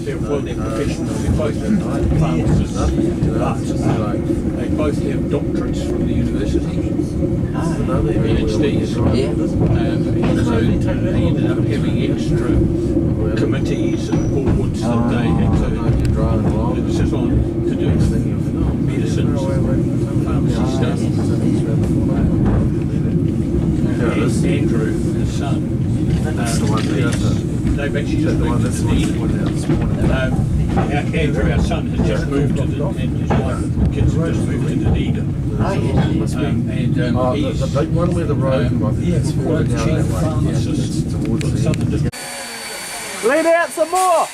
they're professionals, they're both pharmacists, but they both have doctorates from the university, PhDs, and so they ended up having extra committees and boards that they had to sit on to do medicines, pharmacy stuff. Andrew, his son, they've actually just moved to Dunedin. Andrew, our son, has just moved to Dunedin, and his wife and kids have just moved to Dunedin. He's the big one where the road chief pharmacist for the Southern District. Lean out some more!